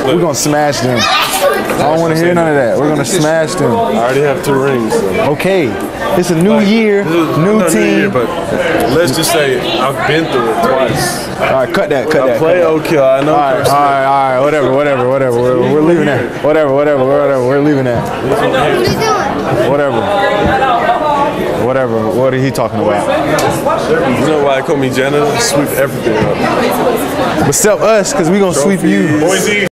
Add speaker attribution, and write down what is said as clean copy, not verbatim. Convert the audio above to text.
Speaker 1: We're gonna smash them. I don't want to hear none of that. We're gonna smash them.
Speaker 2: I already have 2 rings. So.
Speaker 1: Okay, it's a new year, new team.
Speaker 2: But let's just say I've been through it twice.
Speaker 1: All right, cut that.
Speaker 2: I play Oak-Hill. I know.
Speaker 1: All right. Whatever. We're leaving that. Whatever. We're leaving that.
Speaker 3: What are you doing?
Speaker 1: Whatever. What are he talking about?
Speaker 2: You know why I call me janitor? Sweep everything up.
Speaker 1: But sell us, cause we gonna sweep you.
Speaker 2: Boise.